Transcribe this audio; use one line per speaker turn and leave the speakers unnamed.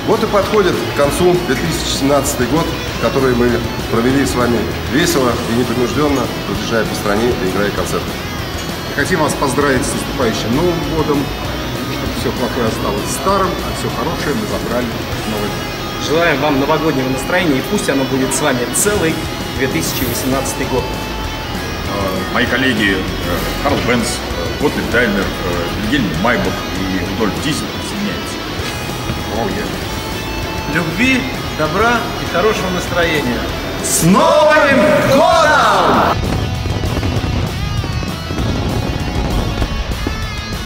Вот и подходит к концу 2017 год, который мы провели с вами весело и непринужденно, разъезжая по стране и играя концерты.
Хотим вас поздравить с наступающим Новым годом, чтобы все плохое осталось старым, а все хорошее мы забрали в Новый год.
Желаем вам новогоднего настроения, и пусть оно будет с вами целый 2018 год.
Мои коллеги Карл Бенц, Готлиб Даймлер, Вильгельм Майбах и Рудольф Дизель присоединяются.
Любви, добра и хорошего настроения.
С Новым годом!